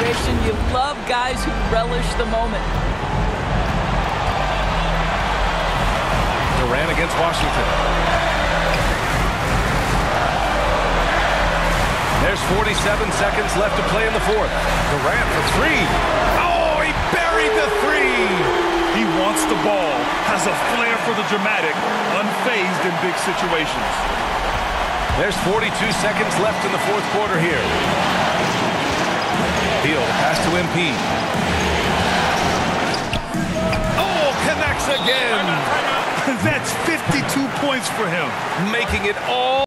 situation. You love guys who relish the moment. Durant against Washington. There's 47 seconds left to play in the fourth. Durant for three. Oh, he buried the three. He wants the ball, has a flair for the dramatic, unfazed in big situations. There's 42 seconds left in the fourth quarter here. Beal pass to MP. Oh, connects again. That's 52 points for him. Making it all